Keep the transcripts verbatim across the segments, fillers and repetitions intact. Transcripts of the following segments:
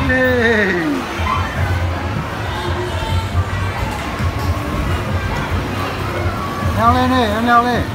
Leo lên đi, em leo lên.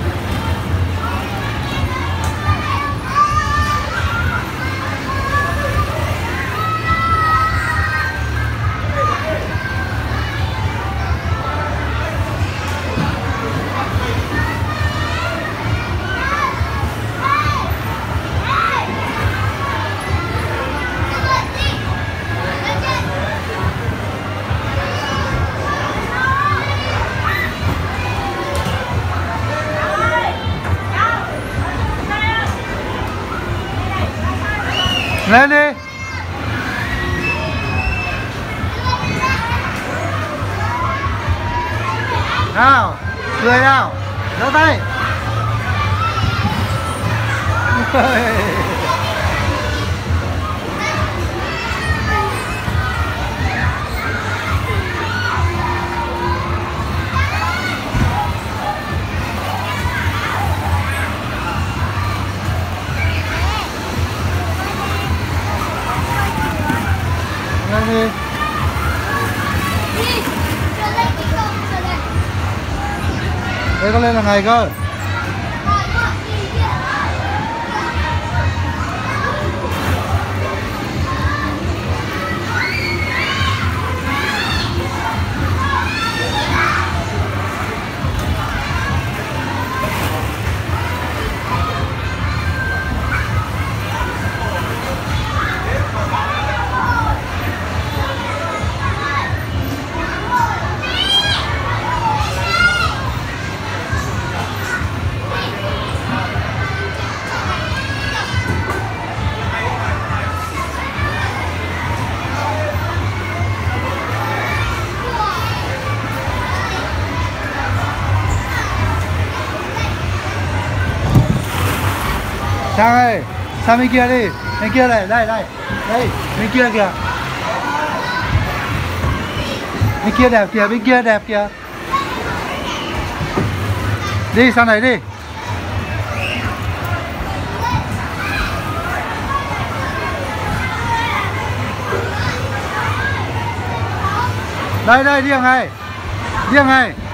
Lên đi. Nào, cười nào, giơ tay. Lên đi. Đi, trở lên đi không, trở lên. Đây có lên là ngày cơ. Sang ơi, sang bên kia đi, bên kia này, đây, đây, đây, bên kia kìa. Bên kia đẹp kìa, bên kia đẹp kìa. Đi, sang này đi. Đây, đây, đi hàng này, đi hàng này.